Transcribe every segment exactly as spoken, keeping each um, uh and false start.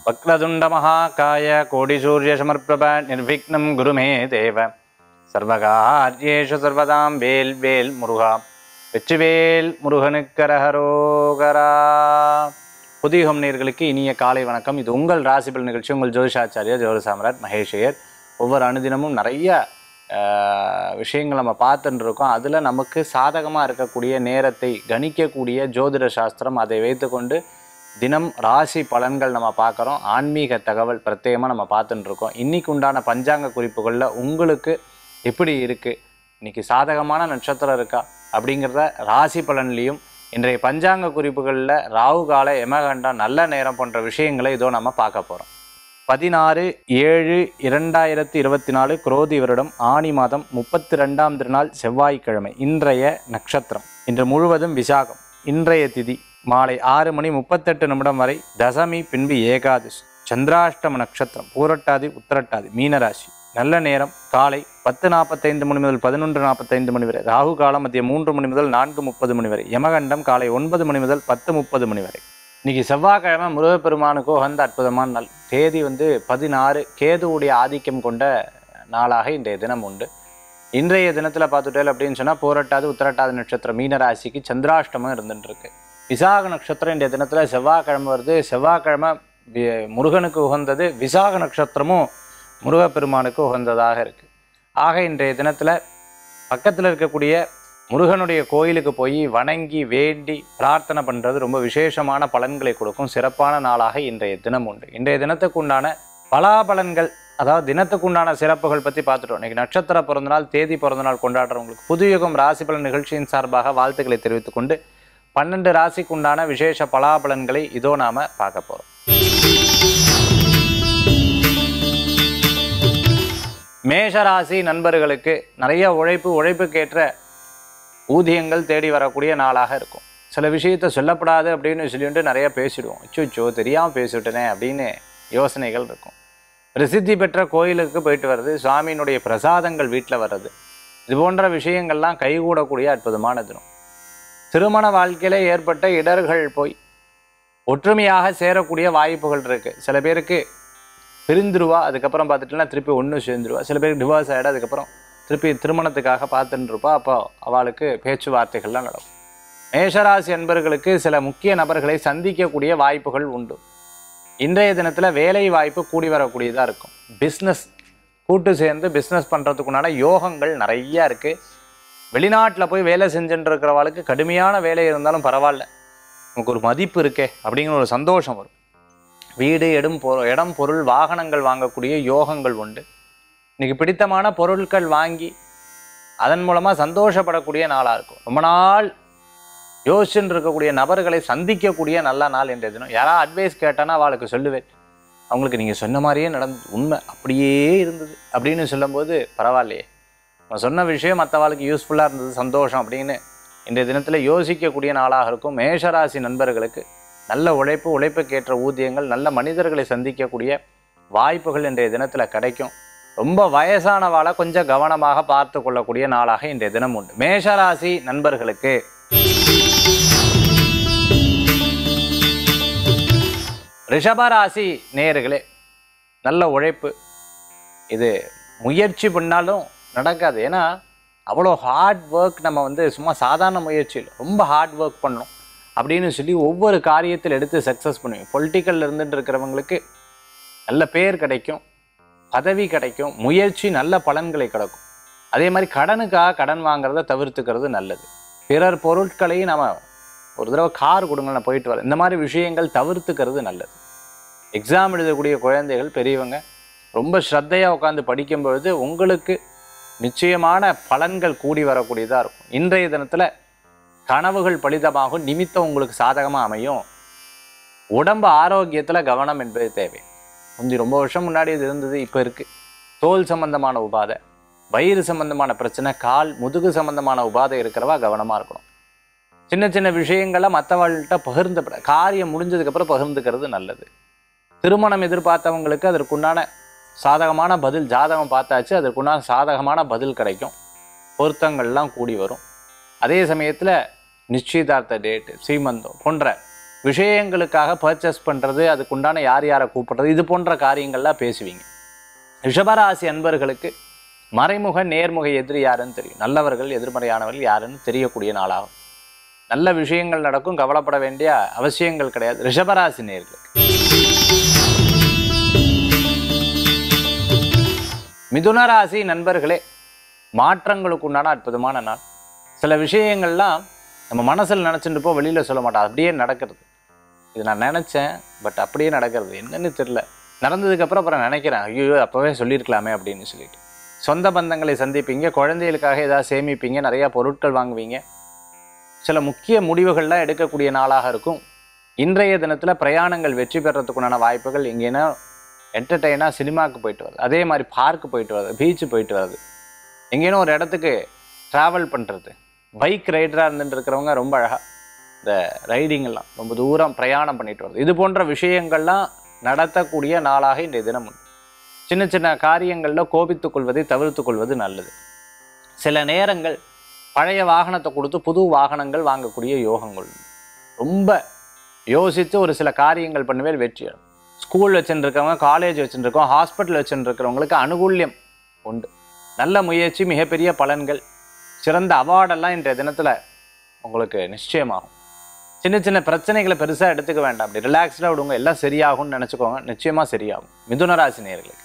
வக்ரதுண்ட மகாகாய கோடி சூரிய சமர்ப்பிரப நிர்விக்னம் குருமே தேவ சர்வகார்யேஷு சர்வதாம் வேல் வேல் முருகா வெற்றிவேல் முருகனுக்கரஹரோகரா. புதியுகம் நேயர்களுக்கு இனிய காலை வணக்கம். இது உங்கள் ராசிபல் நிகழ்ச்சி. உங்கள் ஜோதிஷாச்சாரியா ஜோதி சாம்ராட் மகேஷையர். ஒவ்வொரு அனுதினமும் நிறைய விஷயங்கள் நம்ம பார்த்துட்டு இருக்கோம். அதில் நமக்கு சாதகமாக இருக்கக்கூடிய நேரத்தை கணிக்கக்கூடிய ஜோதிட சாஸ்திரம், அதை வைத்துக்கொண்டு தினம் ராசி பலன்கள் நம்ம பார்க்குறோம். ஆன்மீக தகவல் பிரத்யேகமாக நம்ம பார்த்துட்டு இருக்கோம். இன்றைக்கு உண்டான பஞ்சாங்க குறிப்புகளில் உங்களுக்கு எப்படி இருக்குது, இன்றைக்கி சாதகமான நட்சத்திரம் இருக்கா அப்படிங்கிறத ராசி பலன்லேயும், இன்றைய பஞ்சாங்க குறிப்புகளில் ராகு கால யமகண்டம் நல்ல நேரம் போன்ற விஷயங்களை இதோ நம்ம பார்க்க போகிறோம். பதினாறு ஏழு இரண்டாயிரத்தி இருபத்தி நாலு குரோதி வருடம் ஆனி மாதம் முப்பத்தி ரெண்டாம் திருநாள் செவ்வாய்க்கிழமை. இன்றைய நட்சத்திரம் இன்று முழுவதும் விசாகம். இன்றைய திதி மாலை ஆறு மணி முப்பத்தெட்டு நிமிடம் வரை தசமி, பின்பு ஏகாதசி. சந்திராஷ்டம நட்சத்திரம் பூரட்டாதி உத்திரட்டாதி மீனராசி. நல்ல நேரம் காலை பத்து நாற்பத்தைந்து மணி முதல் பதினொன்று நாற்பத்தைந்து மணி வரை. ராகு காலம் மதியம் மூன்று மணி முதல் நான்கு முப்பது மணி வரை. யமகண்டம் காலை ஒன்பது மணி முதல் பத்து முப்பது மணி வரை. இன்னைக்கு செவ்வாய்க்கிழமை முருகப்பெருமானுக்கு உகந்த அற்புதமான நாள். தேதி வந்து பதினாறு, கேதுவுடைய ஆதிக்கம் கொண்ட நாளாக இன்றைய தினம் உண்டு. இன்றைய தினத்தில் பார்த்துட்டேன் அப்படின்னு சொன்னால் பூரட்டாது உத்திரட்டாதி நட்சத்திரம் மீனராசிக்கு சந்திராஷ்டமம் இருந்துட்டு இருக்கு. விசாக நட்சத்திரம் இன்றைய தினத்தில் செவ்வாய்க்கிழமை வருது. செவ்வாய்க்கிழமை முருகனுக்கு உகந்தது. விசாக நட்சத்திரமும் முருகப்பெருமானுக்கு உகந்ததாக இருக்குது. ஆக இன்றைய தினத்தில் பக்கத்தில் இருக்கக்கூடிய முருகனுடைய கோயிலுக்கு போய் வணங்கி வேண்டி பிரார்த்தனை பண்ணுறது ரொம்ப விசேஷமான பலன்களை கொடுக்கும். சிறப்பான நாளாக இன்றைய தினம் உண்டு. இன்றைய தினத்துக்கு உண்டான பலாபலன்கள், அதாவது தினத்துக்கு உண்டான சிறப்புகள் பற்றி பார்த்துட்டோம். இன்றைக்கி நட்சத்திர பிறந்தநாள், தேதி பிறந்தநாள் கொண்டாடுறவங்களுக்கு புதுயுகம் ராசி பலன் நிகழ்ச்சியின் சார்பாக வாழ்த்துக்களை தெரிவித்துக் கொண்டு பன்னெண்டு ராசிக்கு உண்டான விசேஷ பலாபலன்களை இதோ நாம பார்க்க போறோம். மேஷராசி நண்பர்களுக்கு நிறைய உழைப்பு, உழைப்புக்கேற்ற ஊதியங்கள் தேடி வரக்கூடிய நாளாக இருக்கும். சில விஷயத்தை சொல்லப்படாது அப்படின்னு சொல்லிட்டு நிறைய பேசிடுவோம். அச்சோ தெரியாமல் பேசிவிட்டனே அப்படின்னு யோசனைகள் இருக்கும். பிரசித்தி பெற்ற கோயிலுக்கு போயிட்டு வர்றது, சுவாமியினுடைய பிரசாதங்கள் வீட்டில் வர்றது, இது போன்ற விஷயங்கள்லாம் கைகூடக்கூடிய அற்புதமான தினம். திருமண வாழ்க்கையில் ஏற்பட்ட இடர்கள் போய் ஒற்றுமையாக சேரக்கூடிய வாய்ப்புகள் இருக்குது. சில பேருக்கு பிரிந்துருவா, அதுக்கப்புறம் பார்த்துட்டுனா திருப்பி ஒன்று சேர்ந்துருவா. சில பேருக்கு டிவோர்ஸ் ஆகிடும், அதுக்கப்புறம் திருப்பி திருமணத்துக்காக பார்த்துட்டு இருப்பா. அப்போ அவளுக்கு பேச்சுவார்த்தைகள்லாம் நடக்கும். மேஷராசி அன்பர்களுக்கு சில முக்கிய நபர்களை சந்திக்கக்கூடிய வாய்ப்புகள் உண்டு. இன்றைய தினத்தில் வேலை வாய்ப்பு கூடி வரக்கூடியதாக இருக்கும். பிஸ்னஸ் கூட்டு சேர்ந்து பிஸ்னஸ் பண்ணுறதுக்குண்டான யோகங்கள் நிறையா இருக்குது. வெளிநாட்டில் போய் வேலை செஞ்சுட்டு இருக்கிறவாளுக்கு கடுமையான வேலை இருந்தாலும் பரவாயில்ல, நமக்கு ஒரு மதிப்பு இருக்கே அப்படிங்கிற ஒரு சந்தோஷம் வரும். வீடு எடும் பொ இடம் பொருள் வாகனங்கள் வாங்கக்கூடிய யோகங்கள் உண்டு. இன்றைக்கி பிடித்தமான பொருட்கள் வாங்கி அதன் மூலமாக சந்தோஷப்படக்கூடிய நாளாக இருக்கும். ரொம்ப நாள் யோசிச்சுட்டு இருக்கக்கூடிய நபர்களை சந்திக்கக்கூடிய நல்ல நாள் இன்றைய தினம். யாராவது அட்வைஸ் கேட்டானா அவளுக்கு சொல்லுவேன், அவங்களுக்கு நீங்கள் சொன்ன மாதிரியே நடந்து உண்மை அப்படியே இருந்தது அப்படின்னு சொல்லும்போது பரவாயில்லையே, நம்ம சொன்ன விஷயம் மற்றவாளுக்கு யூஸ்ஃபுல்லாக இருந்தது, சந்தோஷம் அப்படின்னு இன்றைய தினத்தில் யோசிக்கக்கூடிய நாளாக இருக்கும். மேஷராசி நண்பர்களுக்கு நல்ல உழைப்பு, உழைப்புக்கேற்ற ஊதியங்கள், நல்ல மனிதர்களை சந்திக்கக்கூடிய வாய்ப்புகள் இன்றைய தினத்தில் கிடைக்கும். ரொம்ப வயசானவாளை கொஞ்சம் கவனமாக பார்த்து கொள்ளக்கூடிய நாளாக இன்றைய தினம் உண்டு. மேஷராசி நண்பர்களுக்கு ரிஷபராசி நேயர்களே, நல்ல உழைப்பு. இது முயற்சி பண்ணாலும் நடக்காது. ஏன்னா அவ்வளோ ஹார்ட் ஒர்க். நம்ம வந்து சும்மா சாதாரண முயற்சியில் ரொம்ப ஹார்ட் ஒர்க் பண்ணணும் அப்படின்னு சொல்லி ஒவ்வொரு காரியத்தில் எடுத்து சக்ஸஸ் பண்ணுவோம். பொலிட்டிக்கலில் இருந்துட்டு இருக்கிறவங்களுக்கு நல்ல பேர் கிடைக்கும், பதவி கிடைக்கும், முயற்சி நல்ல பலன்களை கிடைக்கும். அதே மாதிரி கடனுக்காக கடன் வாங்குறத தவிர்த்துக்கிறது நல்லது. பிறர் பொருட்களையும் நம்ம ஒரு தடவை கார் கொடுங்க நான் போயிட்டு வரேன், இந்த மாதிரி விஷயங்கள் தவிர்த்துக்கிறது நல்லது. எக்ஸாம் எழுதக்கூடிய குழந்தைகள், பெரியவங்க ரொம்ப ஸ்ரத்தையாக உட்காந்து படிக்கும் பொழுது உங்களுக்கு நிச்சயமான பலன்கள் கூடி வரக்கூடியதாக இருக்கும். இன்றைய தினத்தில் கனவுகள் பலிதமாகும், நிமித்தம் உங்களுக்கு சாதகமாக அமையும். உடம்பு ஆரோக்கியத்தில் கவனம் என்பது தேவை. முந்தி ரொம்ப வருஷம் முன்னாடி இது இருந்தது, இப்போ இருக்குது. தோல் சம்பந்தமான உபாதை, வயிறு சம்பந்தமான பிரச்சனை, கால் முதுகு சம்பந்தமான உபாதை இருக்கிறவா கவனமாக இருக்கணும். சின்ன சின்ன விஷயங்களை மற்றவர்கள்ட்ட பகிர்ந்துப்பட, காரியம் முடிஞ்சதுக்கப்புறம் பகிர்ந்துக்கிறது நல்லது. திருமணம் எதிர்பார்த்தவங்களுக்கு அதற்குண்டான சாதகமான பதில், ஜாதகம் பார்த்தாச்சு, அதற்குண்டான சாதகமான பதில் கிடைக்கும். பொருத்தங்கள்லாம் கூடி வரும். அதே சமயத்தில் நிச்சயதார்த்த டேட்டு, சீமந்தம் போன்ற விஷயங்களுக்காக பர்ச்சேஸ் பண்ணுறது, அதுக்குண்டான யார் யாரை கூப்பிடுறது, இது போன்ற காரியங்கள்லாம் பேசுவீங்க. ரிஷபராசி அன்பர்களுக்கு மறைமுக நேர்முக எதிரி யாருன்னு தெரியும். நல்லவர்கள் எதிர்மறையானவர்கள் யாருன்னு தெரியக்கூடிய நாளாகும். நல்ல விஷயங்கள் நடக்கும், கவலைப்பட வேண்டிய அவசியங்கள் கிடையாது ரிஷபராசி நேயர்களுக்கு. மிதுன ராசி நண்பர்களே, மாற்றங்களுக்கு உண்டான அற்புதமான நாள். சில விஷயங்கள்லாம் நம்ம மனசில் நினச்சிட்டு போ வெளியில் சொல்ல மாட்டோம், அப்படியே நடக்கிறது. இது நான் நினச்சேன், பட் அப்படியே நடக்கிறது, என்னன்னு தெரியல. நடந்ததுக்கப்புறம் அப்புறம் நினைக்கிறேன், ஐயோ அப்போவே சொல்லியிருக்கலாமே அப்படின்னு சொல்லிட்டு. சொந்த பந்தங்களை சந்திப்பீங்க, குழந்தைகளுக்காக ஏதாவது சேமிப்பீங்க, நிறையா பொருட்கள் வாங்குவீங்க. சில முக்கிய முடிவுகள்லாம் எடுக்கக்கூடிய நாளாக இருக்கும். இன்றைய தினத்தில் பிரயாணங்கள் வெற்றி பெறத்துக்குண்டான வாய்ப்புகள். எங்கேனா என்டர்டெயினாக சினிமாவுக்கு போயிட்டு வருது, அதே மாதிரி பார்க்கு போயிட்டு வருது, பீச்சு போயிட்டு வருது, எங்கேனா ஒரு இடத்துக்கு ட்ராவல் பண்ணுறது. பைக் ரைடராக இருந்துட்டு இருக்கிறவங்க ரொம்ப அழகாக இந்த ரைடிங்கெல்லாம் ரொம்ப தூரம் பிரயாணம் பண்ணிட்டு வருது. இது போன்ற விஷயங்கள்லாம் நடத்தக்கூடிய நாளாக இன்றைய தினம் உண்டு. சின்ன சின்ன காரியங்களில் கோபித்துக் கொள்வதை தவிர்த்து கொள்வது நல்லது. சில நேரங்கள் பழைய வாகனத்தை கொடுத்து புது வாகனங்கள் வாங்கக்கூடிய யோகங்கள் உண்டு. ரொம்ப யோசித்து ஒரு சில காரியங்கள் பண்ணுவேல் வெற்றி. ஸ்கூல் வச்சுருக்கவங்க, காலேஜ் வச்சுருக்கோம், ஹாஸ்பிட்டல் வச்சுருக்கிறவங்களுக்கு அனுகூல்யம் உண்டு. நல்ல முயற்சி, மிகப்பெரிய பலன்கள், சிறந்த அவார்டெல்லாம் இன்றைய தினத்தில் உங்களுக்கு நிச்சயமாகும். சின்ன சின்ன பிரச்சனைகளை பெருசாக எடுத்துக்க வேண்டாம், அப்படி ரிலாக்ஸ்டாக விடுங்க, எல்லாம் சரியாகும்னு நினச்சிக்கோங்க, நிச்சயமாக சரியாகும். மிதுன ராசி நேயர்களுக்கு.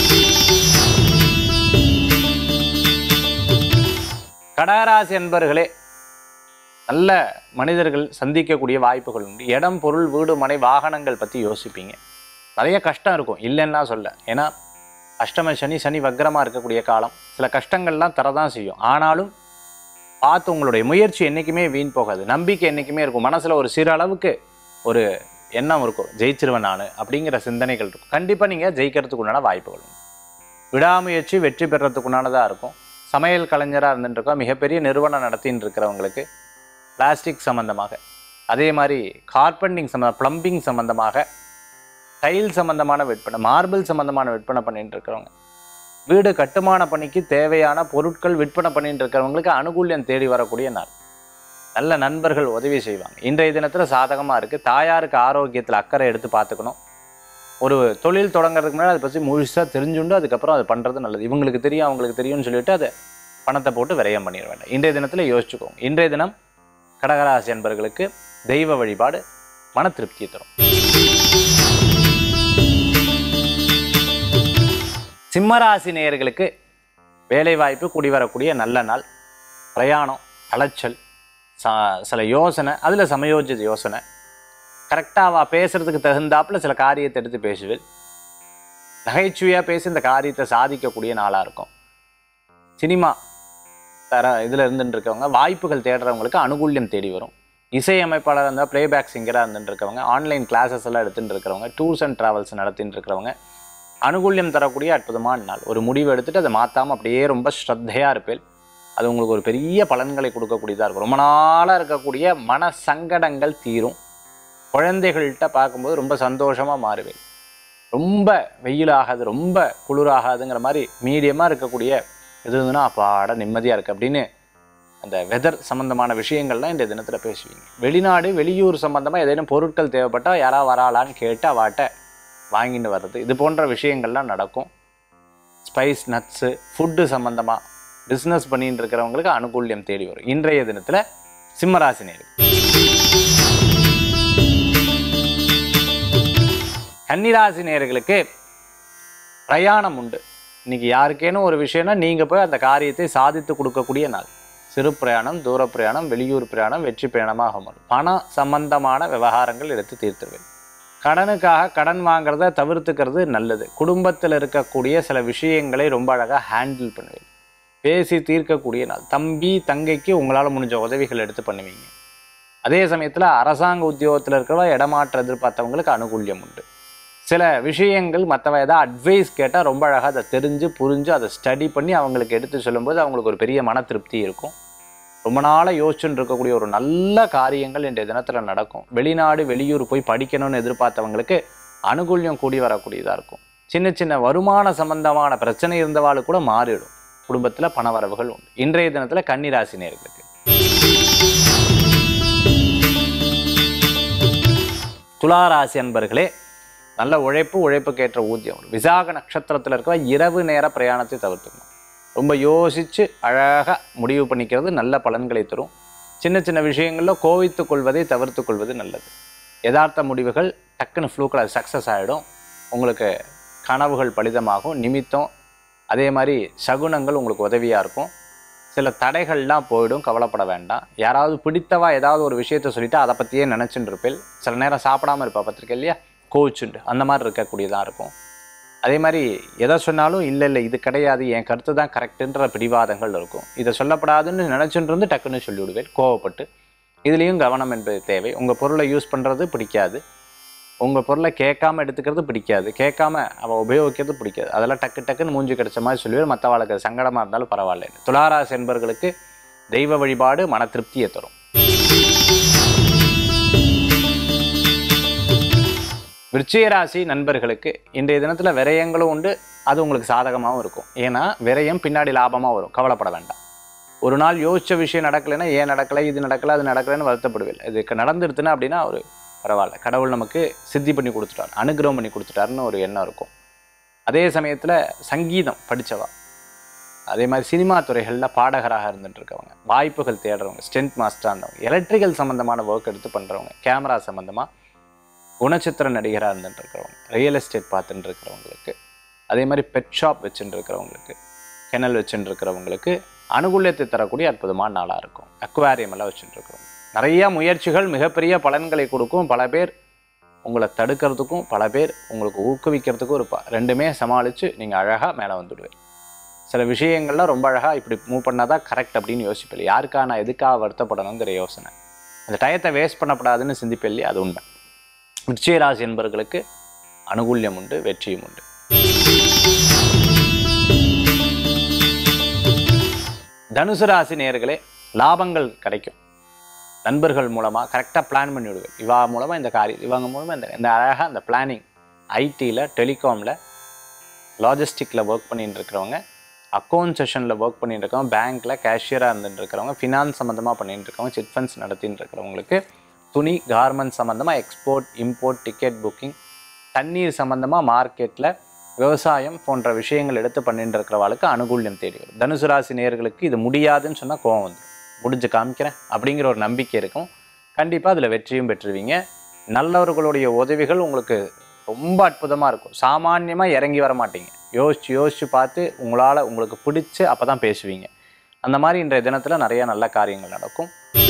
கடகராசி அன்பர்களே, நல்ல மனிதர்கள் சந்திக்கக்கூடிய வாய்ப்புகள் உண்டு. இடம், பொருள், வீடு, மனை, வாகனங்கள் பற்றி யோசிப்பீங்க. நிறைய கஷ்டம் இருக்கும், இல்லைன்னா சொல்ல. ஏன்னா அஷ்டம சனி, சனி வக்ரமாக இருக்கக்கூடிய காலம். சில கஷ்டங்கள்லாம் தரதான் செய்யும். ஆனாலும் பார்த்து உங்களுடைய முயற்சி என்றைக்குமே வீண் போகாது. நம்பிக்கை என்றைக்குமே இருக்கும். மனசில் ஒரு சிறு அளவுக்கு ஒரு எண்ணம் இருக்கும், ஜெயிச்சிருவேன் நான் அப்படிங்கிற சிந்தனைகள் இருக்கும். கண்டிப்பாக நீங்கள் ஜெயிக்கிறதுக்கு உண்டான வாய்ப்புகள் உண்டு. விடாமுயற்சி வெற்றி பெறத்துக்குண்டானதாக இருக்கும். சமையல் கலைஞராக இருந்துட்டுருக்கோம், மிகப்பெரிய நிறுவனம் நடத்தின்னு இருக்கிறவங்களுக்கு பிளாஸ்டிக் சம்மந்தமாக, அதே மாதிரி கார்பெண்டிங் சம்மந்தம், ப்ளம்பிங் சம்மந்தமாக, டைல் சம்மந்தமான விற்பனை, மார்பிள் சம்மந்தமான விற்பனை பண்ணிட்டு இருக்கிறவங்க, வீடு கட்டுமான பணிக்கு தேவையான பொருட்கள் விற்பனை பண்ணிட்டு இருக்கிறவங்களுக்கு அனுகூல்யம் தேடி வரக்கூடிய நாள். நல்ல நண்பர்கள் உதவி செய்வாங்க. இன்றைய தினத்தில் சாதகமாக இருக்குது. தாயாருக்கு ஆரோக்கியத்தில் அக்கறை எடுத்து பார்த்துக்கணும். ஒரு தொழில் தொடங்குறதுக்கு முன்னாடி அதை பற்றி முழுசாக தெரிஞ்சுண்டு அதுக்கப்புறம் அது பண்ணுறது நல்லது. இவங்களுக்கு தெரியும், அவங்களுக்கு தெரியும்னு சொல்லிட்டு அதை பணத்தை போட்டு விரயம் பண்ணிட வேண்டாம். இன்றைய தினத்தில் யோசிச்சுக்கோங்க. இன்றைய தினம் கடகராசி என்பர்களுக்கு தெய்வ வழிபாடு மன திருப்தியை தரும். சிம்மராசி நேயர்களுக்கு வேலைவாய்ப்பு கூடி வரக்கூடிய நல்ல நாள். பிரயாணம், அலைச்சல், ச சில யோசனை, அதில் சமயோஜித யோசனை, கரெக்டாக பேசுகிறதுக்கு தகுந்தாப்பில் சில காரியத்தை எடுத்து பேசுவேன். நகைச்சுவையாக பேசி இந்த காரியத்தை சாதிக்கக்கூடிய நாளாக இருக்கும். சினிமா தர இதில் இருந்துட்டு இருக்கவங்க, வாய்ப்புகள் தேடுறவங்களுக்கு அனுகூல்யம் தேடி வரும். இசையமைப்பாளர் இருந்தால், ப்ளேபேக் சிங்கராக இருந்துட்டு இருக்கிறவங்க, ஆன்லைன் கிளாஸஸ் எல்லாம் எடுத்துகிட்டு இருக்கிறவங்க, டூர்ஸ் அண்ட் ட்ராவல்ஸ் நடத்திட்டு இருக்கிறவங்க, அனுகூல்யம் தரக்கூடிய அற்புதமான நாள். ஒரு முடிவு எடுத்துகிட்டு அதை மாற்றாமல் அப்படியே ரொம்ப ஸ்ரத்தையாக இருப்பேன். அது உங்களுக்கு ஒரு பெரிய பலன்களை கொடுக்கக்கூடியதாக இருக்கும். ரொம்ப நாளாக இருக்கக்கூடிய மன சங்கடங்கள் தீரும். குழந்தைகள்கிட்ட பார்க்கும்போது ரொம்ப சந்தோஷமாக மாறுவேன். ரொம்ப வெயிலாகாது, ரொம்ப குளிராகாதுங்கிற மாதிரி மீடியமாக இருக்கக்கூடிய எது இருந்துன்னா அப்பாட நிம்மதியாக இருக்குது அப்படின்னு அந்த வெதர் சம்மந்தமான விஷயங்கள்லாம் இந்த தினத்தில் பேசுவீங்க. வெளிநாடு, வெளியூர் சம்மந்தமாக ஏதேனும் பொருட்கள் தேவைப்பட்டால் யாராவது வராளான்னு கேட்டு அவாட்ட வாங்கிட்டு வர்றது, இது போன்ற விஷயங்கள்லாம் நடக்கும். ஸ்பைஸ், நட்ஸு, ஃபுட்டு சம்மந்தமாக பிஸ்னஸ் பண்ணிட்டு இருக்கிறவங்களுக்கு அனுகூல்யம் தேடி வரும். இன்றைய தினத்தில் சிம்மராசி நேயர்கள். கன்னிராசி நேயர்களுக்கு பிரயாணம் உண்டு. இன்னைக்கு யாருக்கேனும் ஒரு விஷயம்னா நீங்கள் போய் அந்த காரியத்தை சாதித்து கொடுக்கக்கூடிய நாள். சிறு பிரயாணம், தூர பிரயாணம், வெளியூர் பிரயாணம் வெற்றி பிரயாணமாக மாறும். பண சம்பந்தமான விவகாரங்கள் எடுத்து தீர்த்துருவேன். கடனுக்காக கடன் வாங்கிறத தவிர்த்துக்கிறது நல்லது. குடும்பத்தில் இருக்கக்கூடிய சில விஷயங்களை ரொம்ப அழகாக ஹேண்டில் பண்ணுவேன். பேசி தீர்க்கக்கூடிய நாள். தம்பி தங்கைக்கு உங்களால் முடிஞ்ச உதவிகள் எடுத்து பண்ணுவீங்க. அதே சமயத்தில் அரசாங்க உத்தியோகத்தில் இருக்கிறவ இடமாற்ற எதிர்பார்த்தவங்களுக்கு அனுகூல்யம் உண்டு. சில விஷயங்கள் மற்றவ ஏதாவது அட்வைஸ் கேட்டால் ரொம்ப அழகாக அதை தெரிஞ்சு புரிஞ்சு அதை ஸ்டடி பண்ணி அவங்களுக்கு எடுத்து சொல்லும்போது அவங்களுக்கு ஒரு பெரிய மன திருப்தி இருக்கும். ரொம்ப நாளாக யோசிச்சுன்னு இருக்கக்கூடிய ஒரு நல்ல காரியங்கள் இன்றைய தினத்தில் நடக்கும். வெளிநாடு, வெளியூர் போய் படிக்கணும்னு எதிர்பார்த்தவங்களுக்கு அனுகூல்யம் கூடி வரக்கூடியதாக இருக்கும். சின்ன சின்ன வருமான சம்பந்தமான பிரச்சனை இருந்தவாளுக்கு கூட மாறிடும். குடும்பத்தில் பணவரவுகள் உண்டு. இன்றைய தினத்தில் கன்னிராசி நேயர்களுக்கு துளாராசி அன்பர்களே, நல்ல உழைப்பு, உழைப்புக்கேற்ற ஊதியம். விசாக நட்சத்திரத்தில் இருக்கிற இரவு நேர பிரயாணத்தை தவிர்த்துக்கணும். ரொம்ப யோசித்து அழகாக முடிவு பண்ணிக்கிறது நல்ல பலன்களை தரும். சின்ன சின்ன விஷயங்களில் கோவித்து கொள்வதை தவிர்த்து கொள்வது நல்லது. யதார்த்த முடிவுகள் டக்குன்னு ஃப்ளூக்கில் சக்ஸஸ் ஆகிடும். உங்களுக்கு கனவுகள் பலிதமாகும். நிமித்தம் அதே மாதிரி சகுனங்கள் உங்களுக்கு உதவியாக இருக்கும். சில தடைகள்லாம் போயிடும், கவலைப்பட வேண்டாம். யாராவது பிடித்தவா ஏதாவது ஒரு விஷயத்த சொல்லிவிட்டு அதை பற்றியே நினச்சிட்டு இருப்பேன். சில நேரம் சாப்பிடாமல் இருப்பா பார்த்துருக்கேன் இல்லையா, கோச்சுண்டு அந்த மாதிரி இருக்கக்கூடியதாக இருக்கும். அதே மாதிரி எதை சொன்னாலும் இல்லை இல்லை இது கிடையாது, என் கருத்து தான் கரெக்டுன்ற பிடிவாதங்கள் இருக்கும். இதை சொல்லப்படாதுன்னு நினச்சிட்டு இருந்து டக்குன்னு சொல்லிவிடுவேன் கோவப்பட்டு. இதுலேயும் கவனம் என்பது தேவை. உங்கள் பொருளை யூஸ் பண்ணுறது பிடிக்காது, உங்கள் பொருளை கேட்காம எடுத்துக்கிறது பிடிக்காது, கேட்காம அவள் உபயோகிக்கிறது பிடிக்காது. அதெல்லாம் டக்கு டக்குன்னு மூஞ்சி கிடைச்ச மாதிரி சொல்லுவேன். மற்றவாளுக்கு சங்கடமாக இருந்தாலும் பரவாயில்ல. துளாராசி என்பவர்களுக்கு தெய்வ வழிபாடு மன திருப்தியை தரும். விருச்சிக ராசி நண்பர்களுக்கு இன்றைய தினத்தில் விரயங்களும் உண்டு. அது உங்களுக்கு சாதகமாகவும் இருக்கும். ஏன்னா விரயம் பின்னாடி லாபமாக வரும், கவலைப்பட வேண்டாம். ஒரு நாள் யோசித்த விஷயம் நடக்கலைன்னா ஏன் நடக்கலை, இது நடக்கலை, அது நடக்கலைன்னு வருத்தப்படுவேன். இதுக்கு நடந்துடுதுன்னா அப்படின்னா ஒரு பரவாயில்ல, கடவுள் நமக்கு சித்தி பண்ணி கொடுத்துட்டார், அனுகிரகம் பண்ணி கொடுத்துட்டாருன்னு ஒரு எண்ணம் இருக்கும். அதே சமயத்தில் சங்கீதம் படித்தவா, அதே மாதிரி சினிமா துறைகளில் பாடகராக இருந்துட்டு இருக்கவங்க, வாய்ப்புகள் தேடுறவங்க, ஸ்டென்ட் மாஸ்டராக இருந்தவங்க, எலக்ட்ரிக்கல் சம்மந்தமான ஒர்க் எடுத்து பண்ணுறவங்க, கேமரா சம்மந்தமாக குணச்சித்திர நடிகராக இருந்துட்டு இருக்கிறவங்க, ரியல் எஸ்டேட் பார்த்துட்டு இருக்கிறவங்களுக்கு, அதே மாதிரி பெட் ஷாப் வச்சுட்டு இருக்கிறவங்களுக்கு, கெனல் வச்சுட்டு இருக்கிறவங்களுக்கு அனுகூல்யத்தை தரக்கூடிய அற்புதமான நாளாக இருக்கும். அக்வாரியம் எல்லாம் வச்சுட்டு இருக்கிறவங்க நிறையா முயற்சிகள் மிகப்பெரிய பலன்களை கொடுக்கும். பல பேர் உங்களை தடுக்கிறதுக்கும் பல பேர் உங்களுக்கு ஊக்குவிக்கிறதுக்கும் இருப்பா. ரெண்டுமே சமாளித்து நீங்கள் அழகாக மேலே வந்துடுவேன். சில விஷயங்கள்லாம் ரொம்ப அழகாக இப்படி மூவ் பண்ணால் தான் கரெக்ட் அப்படின்னு யோசிப்பேன். யாருக்காக நான் எதுக்காக வருத்தப்படணுங்கிற யோசனை, அந்த டயத்தை வேஸ்ட் பண்ணப்படாதுன்னு சிந்திப்பேன் இல்லையா, அது உண்மை. விருச்சிக ராசி என்பவர்களுக்கு அனுகூல்யம் உண்டு, வெற்றியும் உண்டு. தனுசு ராசி நேயர்களே, லாபங்கள் கிடைக்கும். நண்பர்கள் மூலமாக கரெக்டாக பிளான் பண்ணி விடுவேன். இவா மூலமாக இந்த காரியம், இவங்க மூலமாக இந்த இந்த அழகாக அந்த பிளானிங். ஐடியில், டெலிகாமில், லாஜிஸ்டிக்கில் ஒர்க் பண்ணிட்டு இருக்கிறவங்க, அக்கௌண்ட் செஷனில் ஒர்க் பண்ணிட்டு இருக்கவங்க, பேங்க்கில் கேஷியராக இருந்துட்டு இருக்கிறவங்க, ஃபினான்ஸ் சம்மந்தமாக பண்ணிட்டு இருக்கவங்க, சிட் ஃபண்ட்ஸ் நடத்திட்டு இருக்கிறவங்களுக்கு, துணி கார்மெண்ட் சம்மந்தமாக எக்ஸ்போர்ட் இம்போர்ட் டிக்கெட் புக்கிங், தண்ணீர் சம்மந்தமாக மார்க்கெட்டில், விவசாயம் போன்ற விஷயங்கள் எடுத்து பண்ணிட்டு இருக்கிறவாளுக்கு அனுகூல்யம் தேடி வரும். தனுசு ராசி நேயர்களுக்கு இது முடியாதுன்னு சொன்னால் கோவம் வந்துடும். முடிஞ்சு காமிக்கிறேன் அப்படிங்கிற ஒரு நம்பிக்கை இருக்கும். கண்டிப்பாக அதில் வெற்றியும் பெற்றுவீங்க. நல்லவர்களுடைய உதவிகள் உங்களுக்கு ரொம்ப அற்புதமாக இருக்கும். சாமான்யமாக இறங்கி வர மாட்டீங்க. யோசிச்சு யோசிச்சு பார்த்து உங்களால் உங்களுக்கு பிடிச்சி அப்போ தான் பேசுவீங்க. அந்த மாதிரி இன்றைய தினத்தில் நிறைய நல்ல காரியங்கள் நடக்கும்.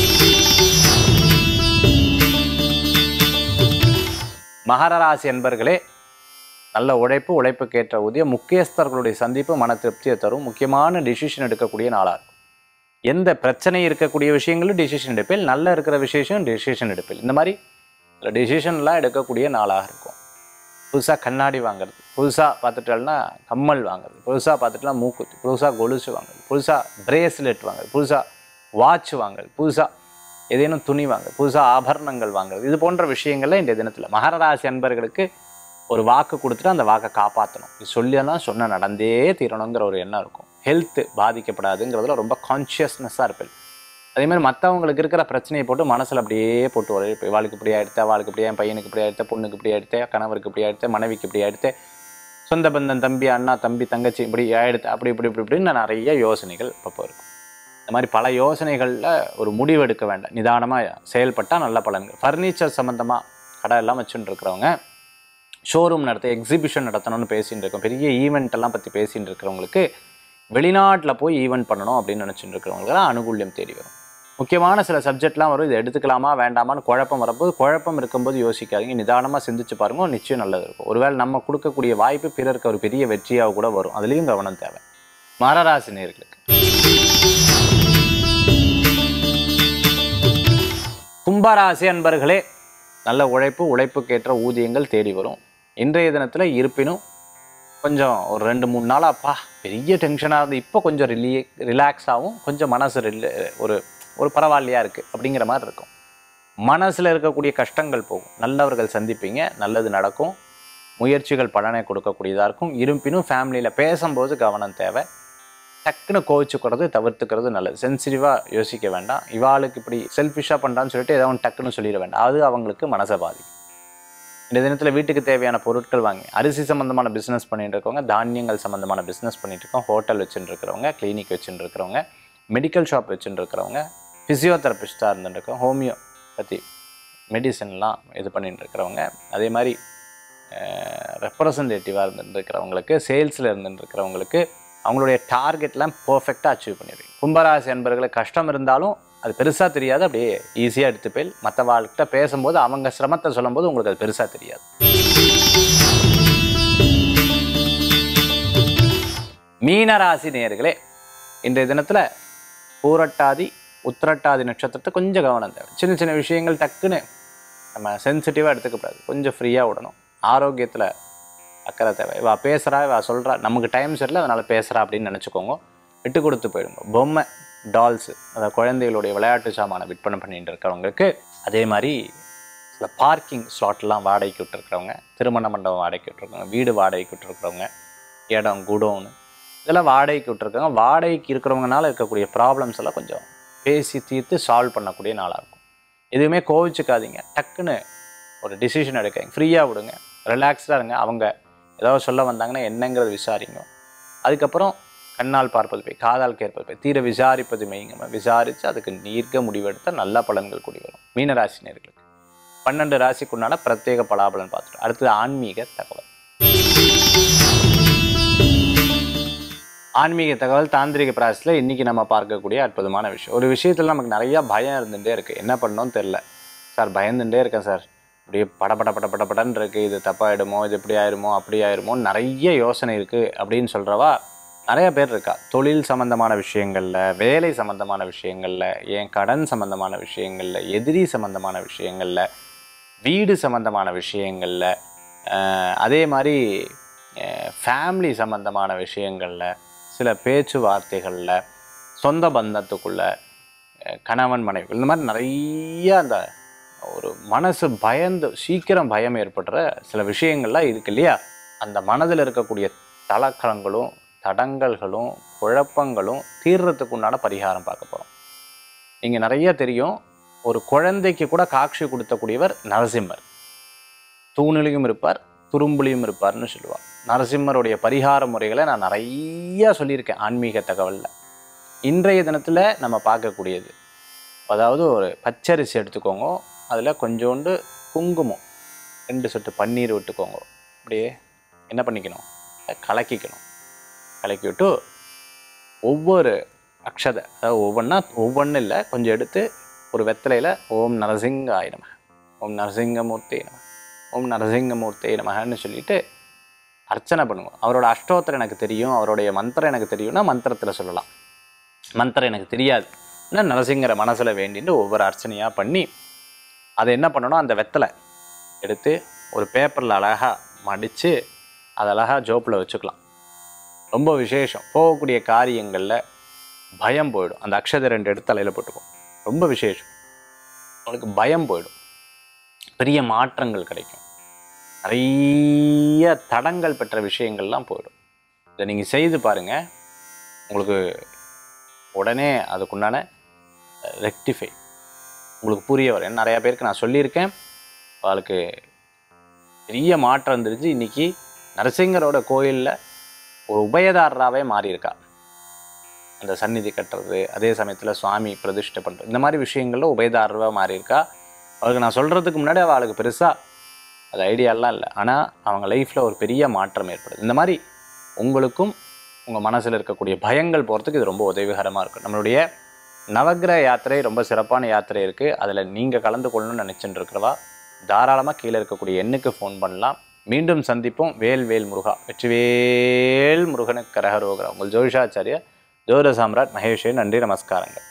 மகர ராசி என்பர்களே, நல்ல உழைப்பு, உழைப்புக்கேற்ற ஊதியம், முக்கியஸ்தர்களுடைய சந்திப்பு மன திருப்தியை தரும். முக்கியமான டிசிஷன் எடுக்கக்கூடிய நாளாக இருக்கும். எந்த பிரச்சனை இருக்கக்கூடிய விஷயங்களும் டிசிஷன் எடுப்பேன், நல்ல இருக்கிற விசேஷம் டிசிஷன் எடுப்பேன். இந்த மாதிரி டிசிஷன்லாம் எடுக்கக்கூடிய நாளாக இருக்கும். புதுசாக கண்ணாடி வாங்குறது, புதுசாக பார்த்துட்டோம்னா கம்மல் வாங்குறது, புதுசாக பார்த்துட்டுலாம் மூக்குத்தி, புதுசாக கொலுசு வாங்குறது, புதுசாக பிரேஸ்லெட் வாங்குறது, புதுசாக வாட்ச் வாங்குறது, புதுசாக ஏதேனும் துணி வாங்குறது, புதுசாக ஆபரணங்கள் வாங்குறது, இது போன்ற விஷயங்கள்ல இந்த தினத்தில் மகர ராசி அன்பர்களுக்கு ஒரு வாக்கு கொடுத்துட்டு அந்த வாக்கை காப்பாற்றணும். இது சொல்லியெல்லாம் சொன்ன நடந்தே தீரணுங்கிற ஒரு எண்ணம் இருக்கும். ஹெல்த்து பாதிக்கப்படாதுங்கிறதுல ரொம்ப கான்ஷியஸ்னஸாக இருப்பேன். அதேமாதிரி மற்றவங்களுக்கு இருக்கிற பிரச்சனையை போட்டு மனசில் அப்படியே போட்டு வர இப்போ வாழ்க்கை இப்படி ஆகிடுத்த, வாழ்க்கை இப்படியா, பையனுக்கு இப்படி ஆகிடுத்த, பொண்ணுக்கு இப்படி ஆகிடுத்த, கணவருக்கு இப்படி ஆகிடுத்த, மனைவிக்கு இப்படி ஆகிடுத்த, சொந்த பந்தம் தம்பி அண்ணா தம்பி தங்கச்சி இப்படி ஆகிடுத்த, அப்படி இப்படி இப்படி இப்படின்னு நிறைய யோசனைகள் இப்போ இருக்கும். இந்த மாதிரி பல யோசனைகளில் ஒரு முடிவு எடுக்க வேண்டாம். நிதானமாக செயல்பட்டால் நல்ல பலன்கள். ஃபர்னிச்சர் சம்மந்தமாக கடை எல்லாம் வச்சுட்டு இருக்கிறவங்க, ஷோரூம் நடத்த, எக்ஸிபிஷன் நடத்தணும்னு பேசிகிட்டு இருக்கோம், பெரிய ஈவெண்ட் எல்லாம் பற்றி பேசிகிட்டு இருக்கிறவங்களுக்கு, வெளிநாட்டில் போய் ஈவெண்ட் பண்ணணும் அப்படின்னு நினச்சிட்டு இருக்கிறவங்களுக்கெல்லாம் அனுகூல்யம் தேடி வரும். முக்கியமான சில சப்ஜெக்ட்லாம் வரும். இதை எடுத்துக்கலாமா வேண்டாமான்னு குழப்பம் வரும்போது, குழப்பம் இருக்கும்போது யோசிக்காதீங்க, நிதானமாக சிந்திச்சு பாருங்க, நிச்சயம் நல்லது இருக்கும். ஒருவேளை நம்ம கொடுக்கக்கூடிய வாய்ப்பு பிறருக்கு ஒரு பெரிய வெற்றியாக கூட வரும். அதுலேயும் கவனம் தேவை. மகராசி நேயர்களுக்கு கும்பராசி அன்பர்களே, நல்ல உழைப்பு, உழைப்புக்கேற்ற ஊதியங்கள் தேடி வரும். இன்றைய தினத்தில் இருப்பினும் கொஞ்சம் ஒரு ரெண்டு மூணு நாளாப்பா பெரிய டென்ஷனாக இருந்து இப்போ கொஞ்சம் ரிலீ ரிலாக்ஸாகவும் கொஞ்சம் மனசு ரில் ஒரு ஒரு பரவாயில்லையாக இருக்குது அப்படிங்கிற மாதிரி இருக்கும். மனசில் இருக்கக்கூடிய கஷ்டங்கள் போகும். நல்லவர்கள் சந்திப்பீங்க, நல்லது நடக்கும், முயற்சிகள் பலனை கொடுக்கக்கூடியதாக இருக்கும். இருப்பினும் ஃபேமிலியில் பேசும்போது கவனம் தேவை. டக்குன்னு கோவிச்சுக்கிறது தவிர்த்துக்கிறது நல்லது. சென்சிட்டிவாக யோசிக்க வேண்டாம். இவாளுக்கு இப்படி செல்ஃபிஷாக பண்ணுறான்னு சொல்லிட்டு ஏதோ ஒன்று டக்குன்னு சொல்லிட வேண்டாம். அது அவங்களுக்கு மனசை பாதிக்கும். இந்த தினத்தில் வீட்டுக்கு தேவையான பொருட்கள் வாங்கி அரிசி சம்மந்தமான பிஸ்னஸ் பண்ணிட்டு இருக்கவங்க, தானியங்கள் சம்மந்தமான பிஸ்னஸ் பண்ணிட்டு இருக்கோம், ஹோட்டல் வச்சுட்டு இருக்கிறவங்க, கிளினிக் வச்சுட்டு இருக்கிறவங்க, மெடிக்கல் ஷாப் வச்சுட்டு இருக்கிறவங்க, ஃபிசியோதெரபிஸ்ட்டாக இருந்துட்டு இருக்கோம், ஹோமியோ பற்றி மெடிசன்லாம் இது பண்ணிட்டு இருக்கிறவங்க, அதே மாதிரி ரெப்ரசன்டேட்டிவாக இருந்துட்டு இருக்கிறவங்களுக்கு, சேல்ஸில் இருந்துட்டு இருக்கிறவங்களுக்கு அவங்களுடைய டார்கெட்லாம் பர்ஃபெக்டாக அச்சீவ் பண்ணிடுவீங்க. கும்பராசி அன்பர்களுக்கு கஷ்டம் இருந்தாலும் அது பெருசாக தெரியாது, அப்படியே ஈஸியாக எடுத்து போய் மற்ற வாழ்கிட்ட பேசும்போது அவங்க சிரமத்தை சொல்லும்போது உங்களுக்கு அது பெருசாக தெரியாது. மீனராசி நேயர்களே, இன்றைய தினத்தில் பூரட்டாதி உத்திரட்டாதி நட்சத்திரத்தை கொஞ்சம் கவனம் தேவை. சின்ன சின்ன விஷயங்கள் டக்குன்னு நம்ம சென்சிட்டிவாக எடுத்துக்கக்கூடாது, கொஞ்சம் ஃப்ரீயாக விடணும். ஆரோக்கியத்தில் அக்கறை தேவை. இவா பேசுகிறா, இவா சொல்கிறா, நமக்கு டைம் சரியில்லை அதனால் பேசுகிறா அப்படின்னு நினச்சிக்கோங்க, விட்டு கொடுத்து போயிடுங்க. பொம்மை டால்ஸு, அதாவது குழந்தைகளுடைய விளையாட்டு சாமானை விற்பனை பண்ணிட்டு இருக்கிறவங்களுக்கு, அதே மாதிரி சில பார்க்கிங் ஸ்லாட்லாம் வாடகைக்கு விட்டுருக்கிறவங்க, திருமண மண்டபம் வாடகைக்கு விட்டுருக்கவங்க, வீடு வாடகைக்கு விட்டுருக்கிறவங்க, இடம் குடோன்னு இதெல்லாம் வாடகைக்கு விட்டுருக்காங்க. வாடகைக்கு இருக்கிறவங்கனால இருக்கக்கூடிய ப்ராப்ளம்ஸ் எல்லாம் கொஞ்சம் பேசி தீர்த்து சால்வ் பண்ணக்கூடிய நாளாக இருக்கும். எதுவுமே கோவிச்சுக்காதீங்க, டக்குன்னு ஒரு டிசிஷன் எடுக்காங்க, ஃப்ரீயாக விடுங்க, ரிலாக்ஸ்டாக இருங்க. அவங்க ஏதாவது சொல்ல வந்தாங்கன்னா என்னங்கிறது விசாரிங்க. அதுக்கப்புறம் கண்ணால் பார்ப்பது போய் காதால் கேட்பது போய் தீர விசாரிப்பது மெய்ங்க, விசாரித்து அதுக்கு நீர்க்க முடிவெடுத்த நல்ல பலன்கள் கூடி வரும். மீனராசினியர்களுக்கு பன்னெண்டு ராசிக்குண்டான பிரத்யேக பலாபலன் பார்த்துட்டு அடுத்தது ஆன்மீக தகவல். ஆன்மீக தகவல் தாந்திரிக பிராசஸில் இன்றைக்கி நம்ம பார்க்கக்கூடிய அற்புதமான விஷயம். ஒரு விஷயத்தில் நமக்கு நிறையா பயம் இருந்துகிட்டே இருக்குது, என்ன பண்ணணும்னு தெரில சார், பயந்துட்டே இருக்கேன் சார், அப்படியே படப்பட பட படப்படன்னு இருக்குது, இது தப்பாகிடுமோ, இது இப்படி ஆயிடுமோ அப்படி ஆயிடுமோ நிறைய யோசனை இருக்குது அப்படின்னு சொல்கிறவா நிறைய பேர் இருக்கா. தொழில் சம்மந்தமான விஷயங்களில், வேலை சம்மந்தமான விஷயங்களில், என் கடன் சம்மந்தமான விஷயங்களில், எதிரி சம்மந்தமான விஷயங்களில், வீடு சம்மந்தமான விஷயங்களில், அதே மாதிரி ஃபேமிலி சம்மந்தமான விஷயங்களில், சில பேச்சுவார்த்தைகளில், சொந்த பந்தத்துக்குள்ள, கணவன் மனைவி, இந்த மாதிரி நிறைய அந்த ஒரு மனசு பயந்து சீக்கிரம் பயம் ஏற்படுற சில விஷயங்கள்லாம் இருக்கு இல்லையா. அந்த மனதில் இருக்கக்கூடிய தலக்கலங்களும் தடங்கல்களும் குழப்பங்களும் தீர்றதுக்கு உண்டான பரிகாரம் பார்க்க போகிறோம். நீங்கள் நிறைய தெரியும், ஒரு குழந்தைக்கு கூட காட்சி கொடுத்தக்கூடியவர் நரசிம்மர். தூணிலையும் இருப்பார், துரும்புலையும் இருப்பார்னு சொல்லுவார். நரசிம்மருடைய பரிகார முறைகளை நான் நிறையா சொல்லியிருக்கேன் ஆன்மீக தகவலில். இன்றைய தினத்தில் நம்ம பார்க்கக்கூடியது, அதாவது ஒரு பச்சரிசி எடுத்துக்கோங்க, அதில் கொஞ்சோண்டு குங்குமம், ரெண்டு சொட்டு பன்னீர் விட்டுக்கோங்க, அப்படியே என்ன பண்ணிக்கணும், கலக்கிக்கணும். கலக்கி விட்டு ஒவ்வொரு அக்ஷதை, அதாவது ஒவ்வொன்றா ஒவ்வொன்றும் இல்லை கொஞ்சம் எடுத்து ஒரு வெத்தலையில் ஓம் நரசிங்காய நம, ஓம் நரசிங்கமூர்த்தி நம, ஓம் நரசிங்கமூர்த்தி நமன்னு சொல்லிட்டு அர்ச்சனை பண்ணுவோம். அவரோட அஷ்டோத்திரம் எனக்கு தெரியும், அவருடைய மந்திரம் எனக்கு தெரியும்னா மந்திரத்தில் சொல்லலாம். மந்திரம் எனக்கு தெரியாது ஏன்னா நரசிங்கரை மனசில் வேண்டிட்டு ஒவ்வொரு அர்ச்சனையாக பண்ணி அதை என்ன பண்ணணும், அந்த வெத்தலை எடுத்து ஒரு பேப்பரில் அழகாக மடித்து அதை அழகாக ஜோப்பில் வச்சுக்கலாம். ரொம்ப விசேஷம். போகக்கூடிய காரியங்களில் பயம் போயிடும். அந்த அக்ஷதை ரெண்டு எடுத்து தலையில் போட்டுக்கும், ரொம்ப விசேஷம். உங்களுக்கு பயம் போயிடும், பெரிய மாற்றங்கள் கிடைக்கும், நிறைய தடங்கள் பெற்ற விஷயங்கள்லாம் போயிடும். இதை நீங்கள் செய்து பாருங்கள், உங்களுக்கு உடனே அதுக்குண்டான ரெக்டிஃபை உங்களுக்கு புரிய வரும். நிறையா பேருக்கு நான் சொல்லியிருக்கேன், அவளுக்கு பெரிய மாற்றம் இருந்துருச்சு. இன்றைக்கி நரசிங்கரோட கோயிலில் ஒரு உபயதாரராகவே மாறியிருக்கா. அந்த சந்நிதி கட்டுறது, அதே சமயத்தில் சுவாமி பிரதிஷ்டை பண்ணுறது, இந்த மாதிரி விஷயங்களில் உபயதாரராக மாறியிருக்கா. அவளுக்கு நான் சொல்கிறதுக்கு முன்னாடி அவளுக்கு பெருசாக அது ஐடியாலாம் இல்லை, ஆனால் அவங்க லைஃப்பில் ஒரு பெரிய மாற்றம் ஏற்படுது. இந்த மாதிரி உங்களுக்கும் உங்கள் மனசில் இருக்கக்கூடிய பயங்கள் போகிறதுக்கு இது ரொம்ப உதவிகரமாக இருக்கும். நம்மளுடைய நவக்கிரக யாத்திரை ரொம்ப சிறப்பான யாத்திரை இருக்குது, அதில் நீங்கள் கலந்து கொள்ளணும்னு நினச்சிட்டு இருக்கிறவா தாராளமாக கீழே இருக்கக்கூடிய எண்ணுக்கு ஃபோன் பண்ணலாம். மீண்டும் சந்திப்போம். வேல் வேல் முருகா, வெற்றிவேல் முருகனுக்கு கரகரோகரா. உங்கள் ஜோதிஷாச்சாரியா ஜோதிட சாம்ராட் மகேஷே. நன்றி, நமஸ்காரங்கள்.